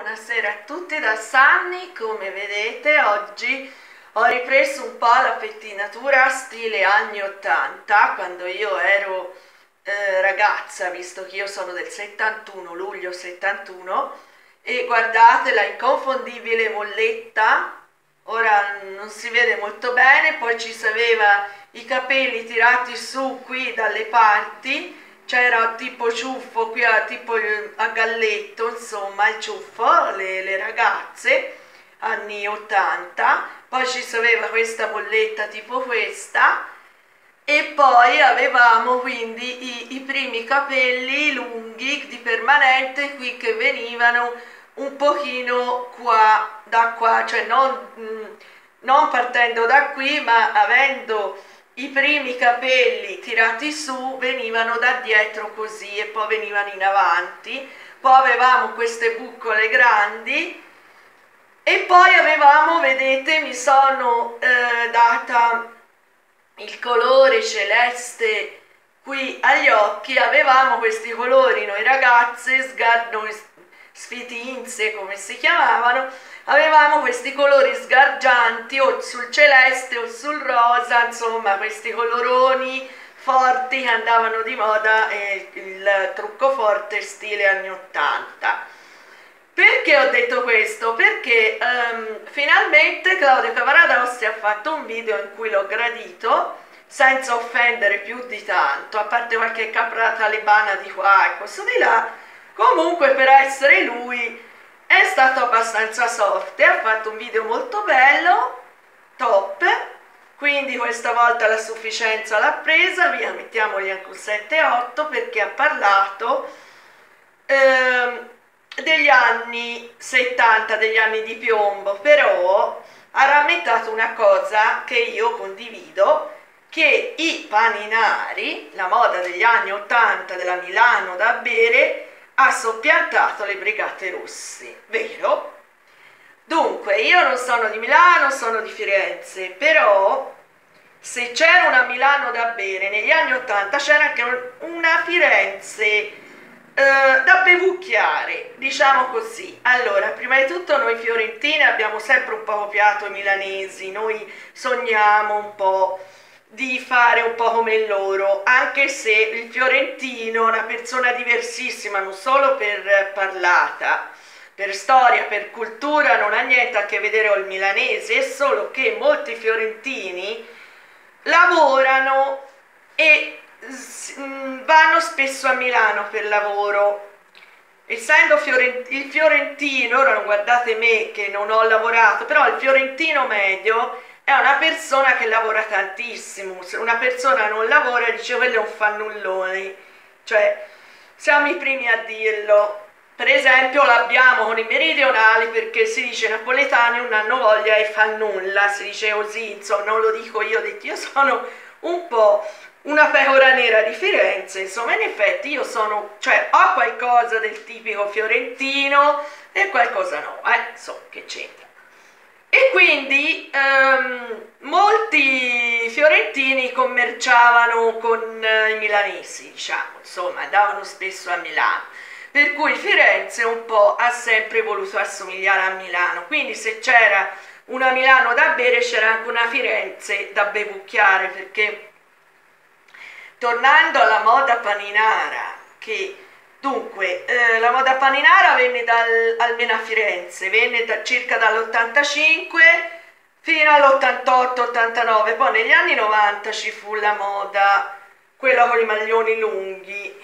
buonasera a tutti da Sunny. Come vedete oggi ho ripreso un po' la pettinatura stile anni 80, quando io ero ragazza, visto che io sono del 71, luglio 71, e guardate la inconfondibile molletta. Ora non si vede molto bene, poi ci si aveva i capelli tirati su qui dalle parti, c'era tipo ciuffo qui tipo a galletto, insomma il ciuffo, le ragazze anni 80, poi ci si aveva questa bolletta tipo questa, e poi avevamo quindi i primi capelli lunghi di permanente qui che venivano un pochino qua, da qua, cioè non partendo da qui, ma avendo i primi capelli tirati su, venivano da dietro così e poi venivano in avanti. Poi avevamo queste buccole grandi e poi avevamo, vedete, mi sono data il colore celeste qui agli occhi. Avevamo questi colori noi ragazze, noi sfitinze come si chiamavano, avevamo questi colori sgargianti o sul celeste o sul rosa, insomma questi coloroni forti che andavano di moda, il trucco forte stile anni 80. Perché ho detto questo? Perché finalmente Claudio Cavaradossi ha fatto un video in cui l'ho gradito, senza offendere più di tanto, a parte qualche capra talebana di qua e questo di là. Comunque, per essere lui è stato abbastanza soft e ha fatto un video molto bello, top. Quindi questa volta la sufficienza l'ha presa, via, mettiamogli anche un 7-8, perché ha parlato degli anni 70, degli anni di piombo, però ha rammentato una cosa che io condivido, che i paninari, la moda degli anni 80 della Milano da bere, ha soppiantato le Brigate Rosse, vero? Dunque, io non sono di Milano, sono di Firenze, però se c'era una Milano da bere negli anni 80 c'era anche una Firenze da bevucchiare, diciamo così. Allora, prima di tutto noi fiorentine abbiamo sempre un po' copiato i milanesi, noi sogniamo un po' di fare un po' come loro, anche se il fiorentino è una persona diversissima, non solo per parlata, per storia, per cultura, non ha niente a che vedere con il milanese, è solo che molti fiorentini lavorano e vanno spesso a Milano per lavoro. Essendo il fiorentino, ora non guardate me che non ho lavorato, però il fiorentino medio è una persona che lavora tantissimo. Se una persona non lavora, dice quello è un fannullone, cioè siamo i primi a dirlo. Per esempio l'abbiamo con i meridionali, perché si dice napoletani non hanno voglia e fa nulla, si dice così, insomma, non lo dico io, ho detto io sono un po' una pecora nera di Firenze, insomma, in effetti io sono, cioè ho qualcosa del tipico fiorentino e qualcosa no, insomma, che c'entra. E quindi molti fiorentini commerciavano con i milanesi, diciamo, insomma, andavano spesso a Milano, per cui Firenze un po' ha sempre voluto assomigliare a Milano, quindi se c'era una Milano da bere c'era anche una Firenze da bevucchiare, perché tornando alla moda paninara, che dunque la moda paninara venne almeno a Firenze, venne circa dall'85 fino all'88-89, poi negli anni 90 ci fu la moda, quella con i maglioni lunghi,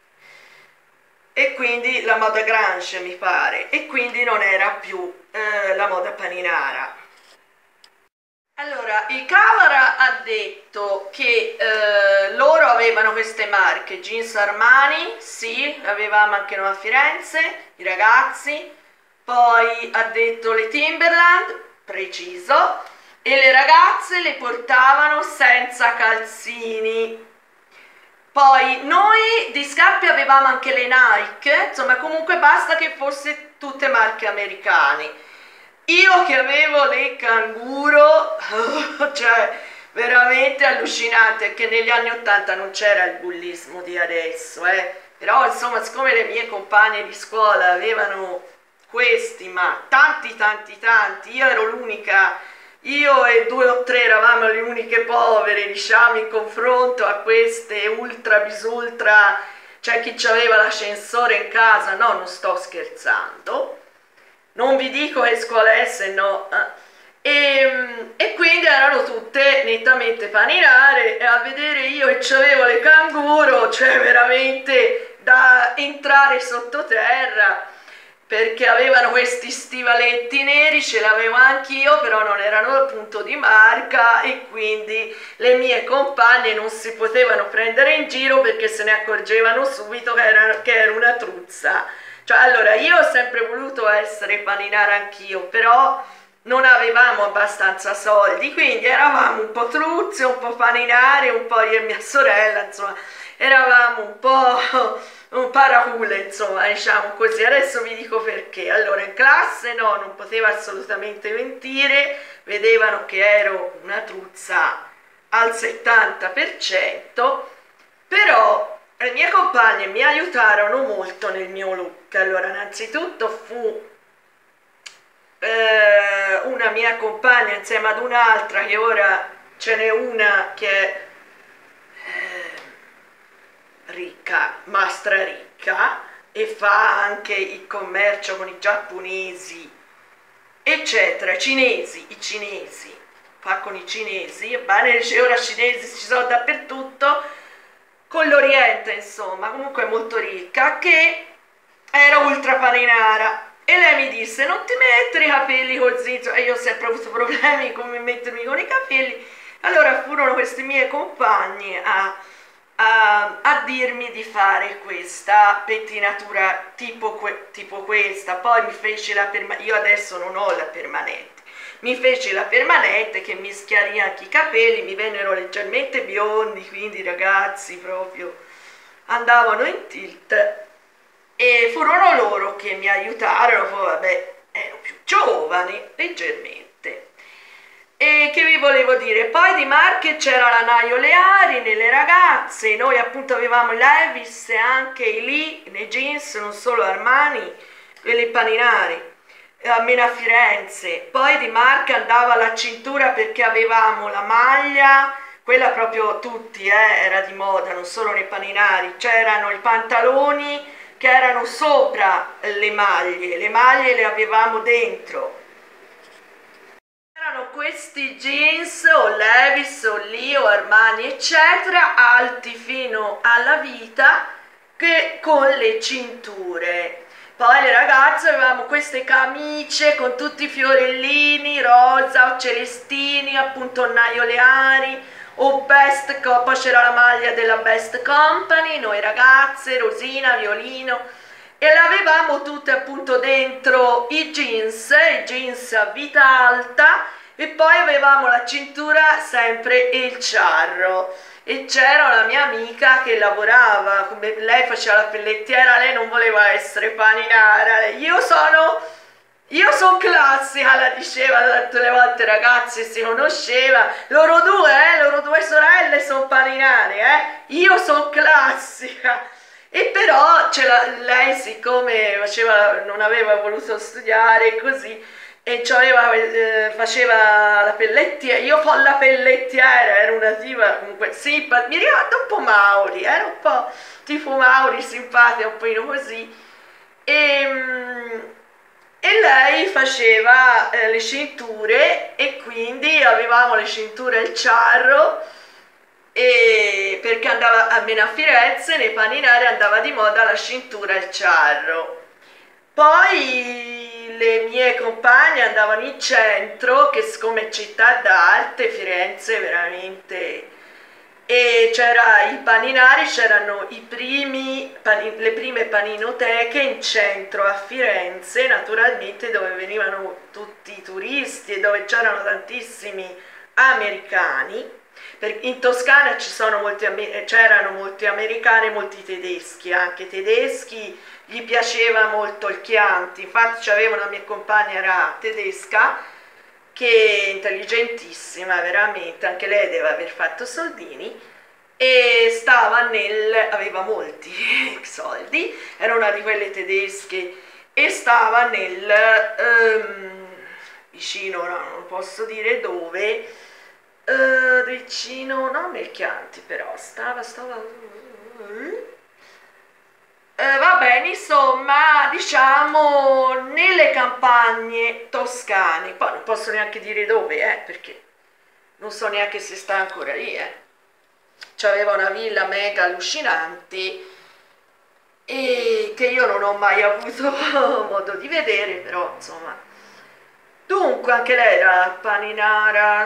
e quindi la moda grunge mi pare, e quindi non era più la moda paninara. Allora, il Cavara ha detto che loro avevano queste marche, Jeans Armani, sì, avevamo anche noi a Firenze, i ragazzi, poi ha detto le Timberland, preciso, e le ragazze le portavano senza calzini. Poi noi di scarpe avevamo anche le Nike, insomma comunque basta che fosse tutte marche americane. Io che avevo le Canguro, cioè veramente allucinante, che negli anni 80 non c'era il bullismo di adesso, però insomma siccome le mie compagne di scuola avevano questi, ma tanti, io ero l'unica, io e due o tre eravamo le uniche povere, diciamo, in confronto a queste ultra bisultra, c'è chi aveva l'ascensore in casa, no, non sto scherzando, non vi dico che scuola è, se no... E quindi erano tutte nettamente paninare, e a vedere io che c'avevo le canguro, cioè veramente da entrare sottoterra, perché avevano questi stivaletti neri, ce l'avevo anch'io, però non erano appunto di marca, e quindi le mie compagne non si potevano prendere in giro perché se ne accorgevano subito che ero una truzza. Cioè, allora, io ho sempre voluto essere paninara anch'io, però non avevamo abbastanza soldi, quindi eravamo un po' truzze, un po' paninare, un po' io e mia sorella, insomma, eravamo un po' un paracule, insomma, diciamo così. Adesso vi dico perché. Allora, in classe no, non poteva assolutamente mentire, vedevano che ero una truzza al 70%, però le mie compagne mi aiutarono molto nel mio look. Allora, innanzitutto fu una mia compagna insieme ad un'altra, che ora ce n'è una che è ricca, ma straricca, e fa anche il commercio con i giapponesi, eccetera, i cinesi, fa con i cinesi, bene, ora cinesi ci sono dappertutto, con l'Oriente, insomma, comunque molto ricca, che era ultra paninara. E lei mi disse: non ti mettere i capelli così, e io ho sempre avuto problemi come mettermi con i capelli. Allora furono questi miei compagni a dirmi di fare questa pettinatura tipo questa. Poi mi fece la permanente, io adesso non ho la permanente, mi fece la permanente che mi schiarì anche i capelli, mi vennero leggermente biondi, quindi i ragazzi proprio andavano in tilt. E furono loro che mi aiutarono, poi vabbè, ero più giovane, leggermente. E che vi volevo dire? Poi di marche c'era la Naio Leari nelle ragazze, noi appunto avevamo i Levi's e anche i Lee nei jeans, non solo Armani, quelli paninari, almeno a Firenze. Poi di marca andava la cintura perché avevamo la maglia, quella proprio tutti, era di moda, non solo nei paninari, c'erano i pantaloni che erano sopra le maglie le avevamo dentro. Erano questi jeans o Levi's o Lee o Armani eccetera, alti fino alla vita, che con le cinture. Poi le ragazze avevamo queste camicie con tutti i fiorellini rosa o celestini, appunto Naio Leari o Best, poi c'era la maglia della Best Company, noi ragazze, rosina, violino, e l'avevamo tutte appunto dentro i jeans a vita alta, e poi avevamo la cintura sempre e il ciarro. E c'era una mia amica che lavorava, come lei faceva la pellettiera, lei non voleva essere paninara, io sono classica, la diceva tutte le volte, ragazze, si conosceva, loro due sorelle sono paninare, io sono classica. E però lei, siccome non aveva voluto studiare così, e faceva la pellettiera, io con la pellettiera, ero una diva comunque, sì, mi ricordo un po' Mauri, era un po' tipo Mauri, simpatica, un po' così, e lei faceva le cinture, e quindi avevamo le cinture al ciarro, e perché andava, almeno a Firenze, nei paninari andava di moda la cintura al ciarro. Poi le mie compagne andavano in centro, che siccome è città d'arte, Firenze veramente... E c'era i paninari, c'erano le prime paninoteche in centro a Firenze, naturalmente, dove venivano tutti i turisti e dove c'erano tantissimi americani. In Toscana c'erano molti americani e molti tedeschi, anche tedeschi, gli piaceva molto il Chianti, infatti c'avevo una mia compagna, era tedesca, che è intelligentissima veramente, anche lei deve aver fatto soldini, e aveva molti soldi, era una di quelle tedesche e stava nel vicino, ora non posso dire dove, vicino, non nel Chianti però, va bene, insomma, diciamo nelle campagne toscane, poi non posso neanche dire dove, perché non so neanche se sta ancora lì, C'aveva una villa mega allucinante e che io non ho mai avuto modo di vedere, però insomma. Dunque, anche lei era paninara,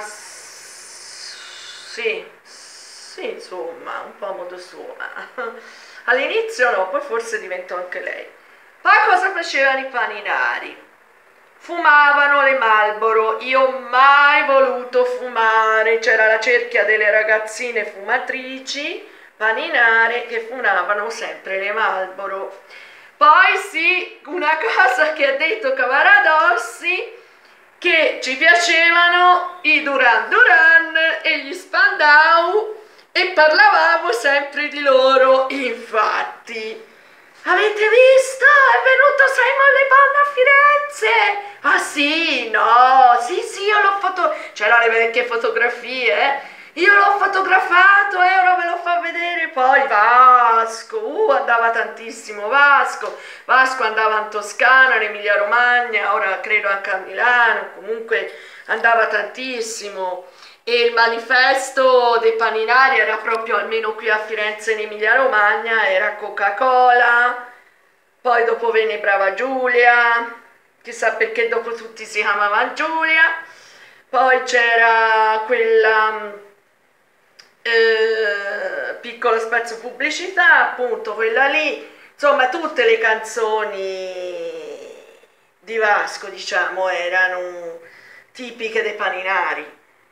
sì, sì, insomma, un po' a modo suo. All'inizio no, poi forse diventò anche lei. Poi cosa facevano i paninari? Fumavano le Marlboro, io ho mai voluto fumare, c'era la cerchia delle ragazzine fumatrici, paninare, che fumavano sempre le Marlboro. Poi sì, una cosa che ha detto Cavaradossi, che ci piacevano i Duran Duran e gli Spandau e parlavamo sempre di loro, infatti. Avete visto? È venuto Simon Le Bon a Firenze! Ah sì, no, sì, sì, io l'ho c'erano le vecchie fotografie, io l'ho fotografato e ora ve lo fa vedere. Poi Vasco, andava tantissimo Vasco andava in Toscana, in Emilia Romagna, ora credo anche a Milano, comunque andava tantissimo. E il manifesto dei paninari era proprio, almeno qui a Firenze in Emilia Romagna, era Coca-Cola, poi dopo venne Brava Giulia, chissà perché dopo tutti si chiamava Giulia, poi c'era quella piccolo spazio pubblicità, appunto quella lì, insomma tutte le canzoni di Vasco, diciamo, erano tipiche dei paninari.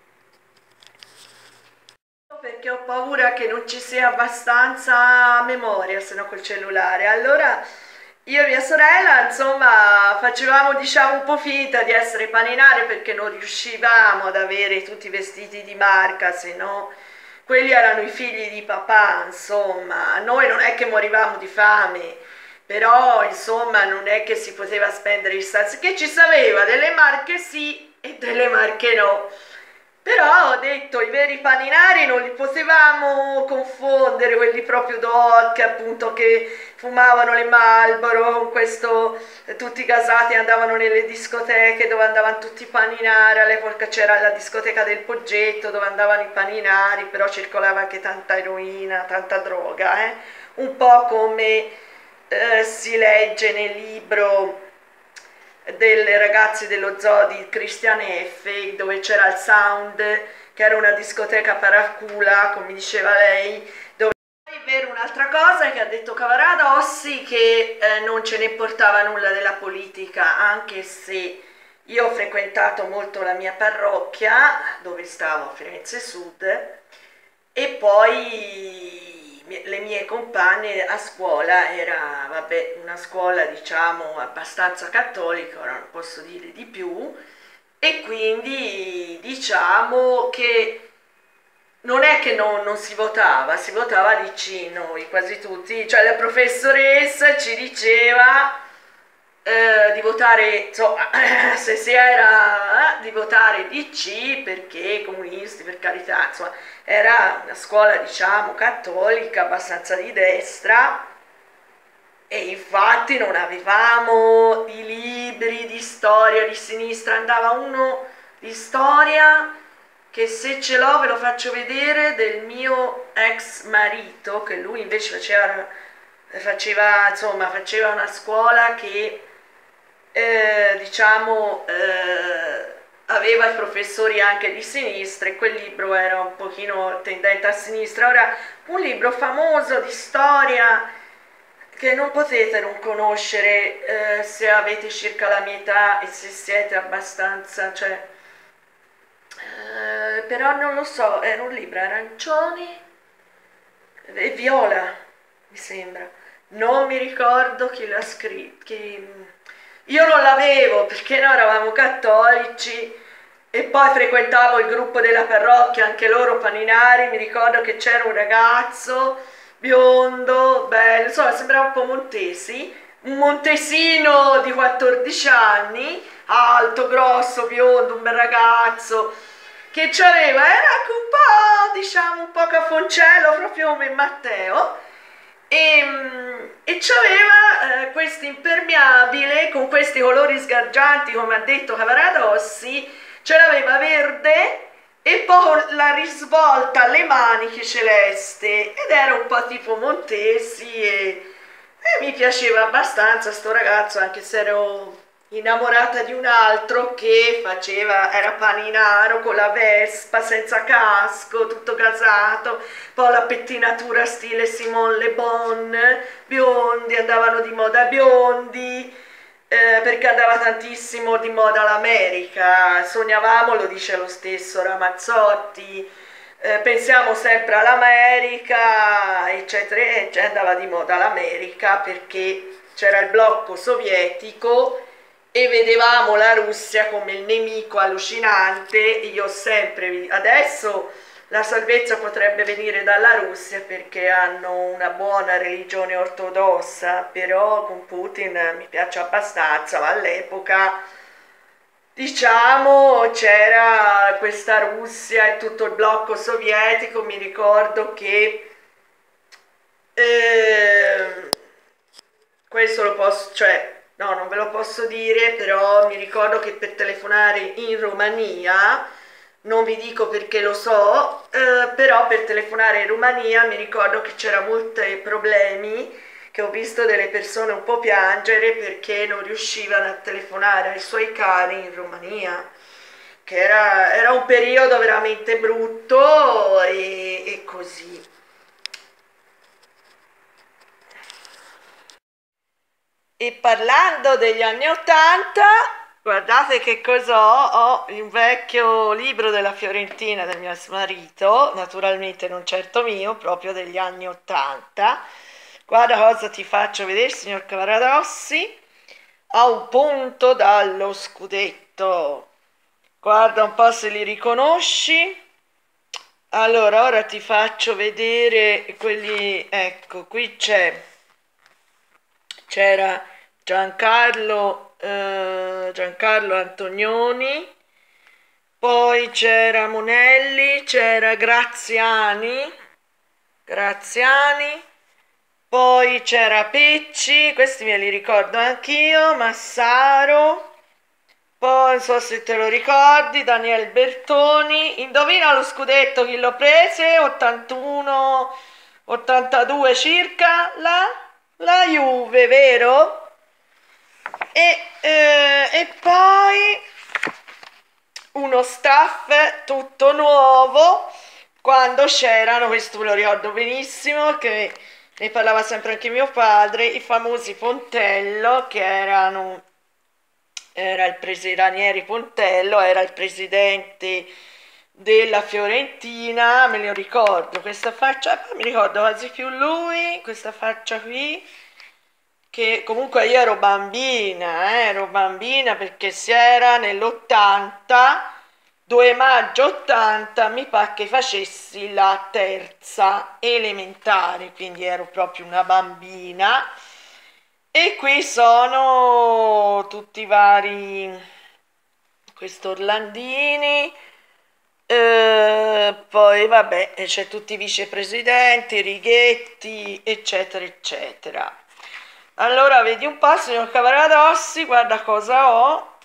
Perché ho paura che non ci sia abbastanza memoria, se no col cellulare. Allora io e mia sorella, insomma, facevamo, diciamo, un po' finta di essere paninare perché non riuscivamo ad avere tutti i vestiti di marca, se no quelli erano i figli di papà, insomma. Noi non è che morivamo di fame, però, insomma, non è che si poteva spendere i stazzi, che ci sapeva, delle marche sì e delle marche no. Però ho detto, i veri paninari non li potevamo confondere, quelli proprio doc, appunto, che fumavano le Marlboro, con questo, tutti gasati andavano nelle discoteche dove andavano tutti i paninari, all'epoca c'era la discoteca del Poggetto dove andavano i paninari, però circolava anche tanta eroina, tanta droga, un po' come si legge nel libro delle ragazze dello zoo di Christian F, dove c'era il Sound, che era una discoteca paracula, come diceva lei, dove è vero. Un'altra cosa che ha detto Cavaradossi, che non ce ne importava nulla della politica, anche se io ho frequentato molto la mia parrocchia, dove stavo a Firenze Sud, e poi le mie compagne a scuola era, vabbè, una scuola diciamo abbastanza cattolica, ora non posso dire di più, e quindi diciamo che non è che non si votava di sì, noi quasi tutti, cioè la professoressa ci diceva di votare, insomma, se si era di votare DC perché comunisti, per carità, insomma, era una scuola, diciamo, cattolica, abbastanza di destra, e infatti non avevamo i libri di storia di sinistra, andava uno di storia che, se ce l'ho ve lo faccio vedere, del mio ex marito, che lui invece faceva una scuola che diciamo aveva i professori anche di sinistra, e quel libro era un pochino tendente a sinistra. Ora, un libro famoso di storia che non potete non conoscere se avete circa la mia età e se siete abbastanza, cioè, però non lo so, era un libro arancioni e viola, mi sembra, non mi ricordo chi l'ha scritto, io non l'avevo perché noi eravamo cattolici e poi frequentavo il gruppo della parrocchia, anche loro paninari. Mi ricordo che c'era un ragazzo biondo, bello, insomma sembrava un po' Montesi, un montesino di 14 anni, alto, grosso, biondo, un bel ragazzo, che c'aveva, era anche un po', diciamo, un po' cafoncello, proprio come Matteo, e c'aveva questo impermeabile con questi colori sgargianti, come ha detto Cavaradossi, ce l'aveva verde e poi la risvolta alle maniche celeste ed era un po' tipo Montesi e mi piaceva abbastanza sto ragazzo, anche se ero innamorata di un altro che faceva, era paninaro con la Vespa senza casco, tutto casato, poi la pettinatura stile Simone Le Bon, biondi, andavano di moda biondi, perché andava tantissimo di moda l'America, sognavamo, lo dice lo stesso Ramazzotti, pensiamo sempre all'America, eccetera, e andava di moda l'America perché c'era il blocco sovietico e vedevamo la Russia come il nemico allucinante. Io ho sempre, adesso la salvezza potrebbe venire dalla Russia perché hanno una buona religione ortodossa, però con Putin mi piace abbastanza, ma all'epoca diciamo c'era questa Russia e tutto il blocco sovietico, mi ricordo che eh, questo lo posso, cioè no, non ve lo posso dire, però mi ricordo che per telefonare in Romania, non vi dico perché lo so, però per telefonare in Romania mi ricordo che c'era molti problemi, che ho visto delle persone un po' piangere perché non riuscivano a telefonare ai suoi cari in Romania, che era un periodo veramente brutto e così. E parlando degli anni Ottanta, guardate che cosa ho un vecchio libro della Fiorentina del mio ex marito, naturalmente non certo mio, proprio degli anni Ottanta. Guarda cosa ti faccio vedere, signor Cavaradossi, a un punto dallo scudetto. Guarda un po' se li riconosci. Allora, ora ti faccio vedere quelli, ecco, qui c'era Giancarlo Antonioni, poi c'era Monelli, c'era Graziani, poi c'era Pecci, questi me li ricordo anch'io, Massaro, poi non so se te lo ricordi, Daniel Bertoni, indovina lo scudetto chi lo prese? 81, 82 circa, la Juve, vero? E poi uno staff tutto nuovo quando c'erano, questo me lo ricordo benissimo, che ne parlava sempre anche mio padre, i famosi Pontello, che era il presidente, Ranieri Pontello, era il presidente della Fiorentina, me lo ricordo, questa faccia, mi ricordo quasi più lui, questa faccia qui, che comunque io ero bambina perché si era nell'80, 2 maggio 80, mi pare che facessi la terza elementare, quindi ero proprio una bambina. E qui sono tutti i vari, questo Orlandini, poi vabbè, c'è tutti i vicepresidenti, Righetti, eccetera, eccetera. Allora, vedi un po', signor Cavaradossi, guarda cosa ho.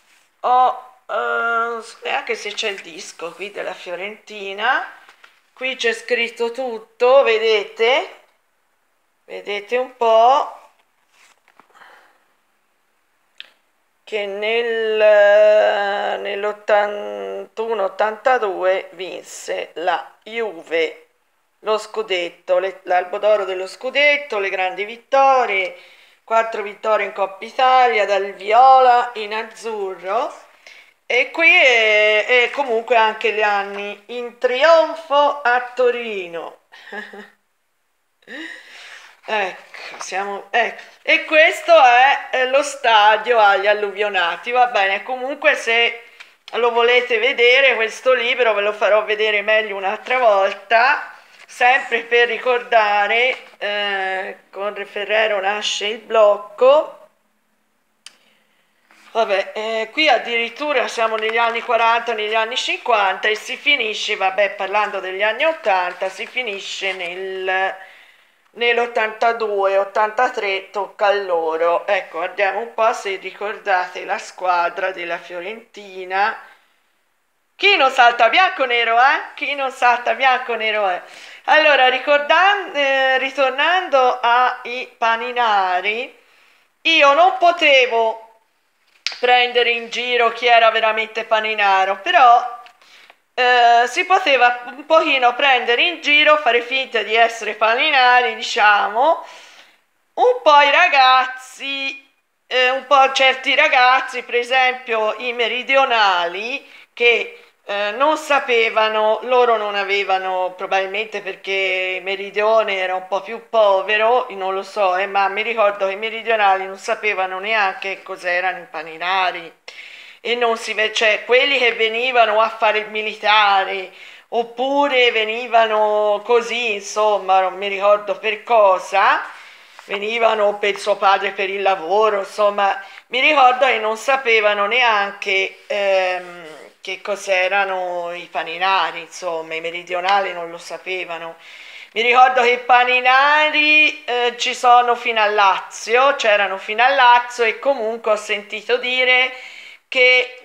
Non so neanche se c'è il disco qui della Fiorentina. Qui c'è scritto tutto, vedete? Vedete un po' che nell'81-82 vinse la Juve lo scudetto, l'Albo d'Oro dello scudetto, le grandi vittorie, 4 vittorie in Coppa Italia, dal viola in azzurro. E qui è comunque anche gli anni in trionfo a Torino. Ecco, ecco. E questo è lo stadio agli alluvionati. Va bene, comunque se lo volete vedere questo libro ve lo farò vedere meglio un'altra volta. sempre per ricordare, con Re Ferrero nasce il blocco. Vabbè, qui addirittura siamo negli anni 40, negli anni 50 e si finisce, vabbè, parlando degli anni 80, si finisce nell'82, 83, tocca a loro. Ecco, guardiamo un po' se ricordate la squadra della Fiorentina. Chi non salta bianco-nero, Chi non salta bianco-nero, Allora, ritornando ai paninari, io non potevo prendere in giro chi era veramente paninaro, però si poteva un pochino prendere in giro, fare finta di essere paninari, diciamo, un po' i ragazzi, un po' certi ragazzi, per esempio i meridionali, che non sapevano, loro non avevano, probabilmente perché Meridione era un po' più povero, non lo so, ma mi ricordo che i meridionali non sapevano neanche cos'erano i paninari e non si vede, cioè quelli che venivano a fare il militare oppure venivano così, insomma, non mi ricordo per cosa, venivano per suo padre per il lavoro, insomma, mi ricordo che non sapevano neanche che cos'erano i paninari, insomma, i meridionali non lo sapevano. Mi ricordo che i paninari ci sono fino a Lazio, c'erano fino a Lazio e comunque ho sentito dire che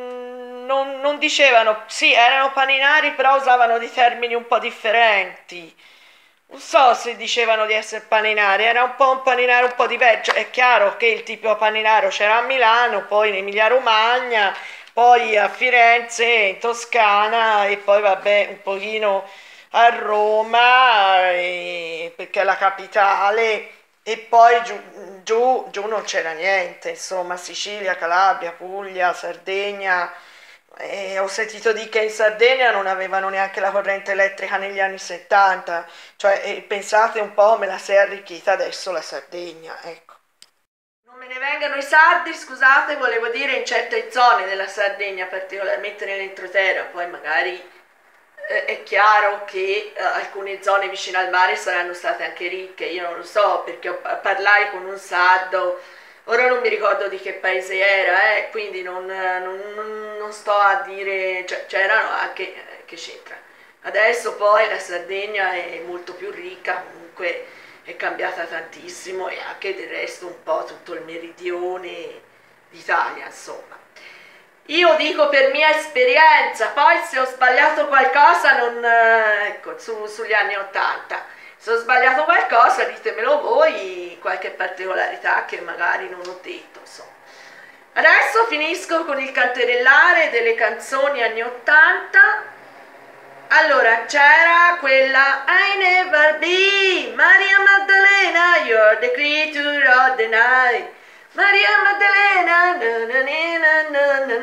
non dicevano, sì, erano paninari, però usavano dei termini un po' differenti. Non so se dicevano di essere paninari, era un po' un paninaro un po' diverso. È chiaro che il tipo paninaro c'era a Milano, poi in Emilia-Romagna, poi a Firenze, in Toscana e poi vabbè un pochino a Roma, perché è la capitale, e poi giù non c'era niente, insomma, Sicilia, Calabria, Puglia, Sardegna. E ho sentito dire che in Sardegna non avevano neanche la corrente elettrica negli anni 70, cioè pensate un po' come la si è arricchita adesso la Sardegna, ecco. Non me ne vengano i sardi, scusate, volevo dire in certe zone della Sardegna, particolarmente nell'entroterra, poi magari è chiaro che alcune zone vicino al mare saranno state anche ricche, io non lo so, perché parlai con un sardo, ora non mi ricordo di che paese era, quindi non sto a dire, cioè, c'erano anche, che c'entra. Adesso poi la Sardegna è molto più ricca, comunque è cambiata tantissimo e anche del resto un po' tutto il meridione d'Italia, insomma. Io dico per mia esperienza, poi se ho sbagliato qualcosa, non, ecco, sugli anni 80, se ho sbagliato qualcosa ditemelo voi, qualche particolarità che magari non ho detto, insomma. Adesso finisco con il canterellare delle canzoni anni 80. Allora, c'era quella I never be Maria Maddalena, you're the creature of the night. Maria Maddalena, na na na na na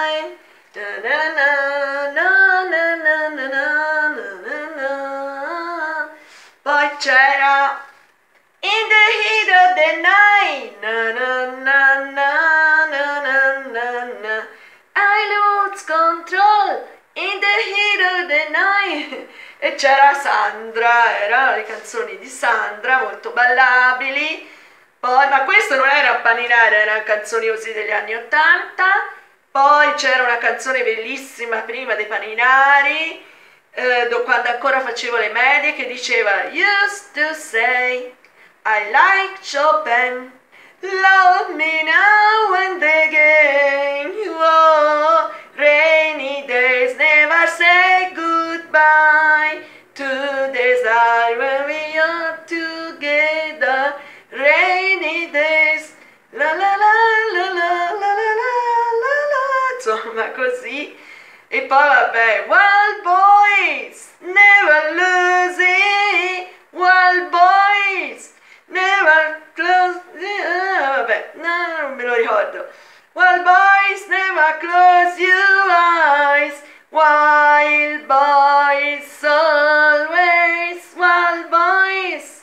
na na na na na na na. Poi c'era In the heat of the night, na na na na na na na na. I lose control in the heat of the night. E c'era Sandra, erano le canzoni di Sandra, molto ballabili. Poi, ma questo non era un paninare, erano canzoni così degli anni 80. Poi c'era una canzone bellissima prima dei paninari, quando ancora facevo le medie, che diceva Used to say I like Chopin, love me now and again. Oh, rainy days never say goodbye to desire when we are together. Rainy days, la la la la la la la la la, insomma così. E poi vabbè, Wild Boys, never lose it, Wild Boys, never close, vabbè, no, non me lo ricordo. Wild Boys, never close your eyes, Wild Boys, always, Wild Boys.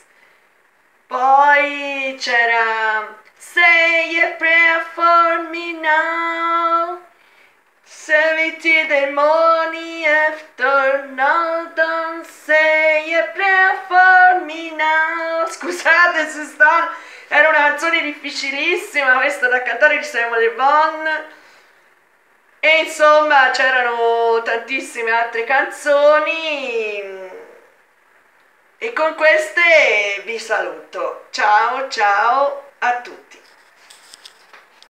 Poi c'era Say a prayer for me now, 70 the morning after now, don't say a Waziristan, era una canzone difficilissima questa da cantare di Simon Le Bon, e insomma c'erano tantissime altre canzoni e con queste vi saluto. Ciao ciao a tutti.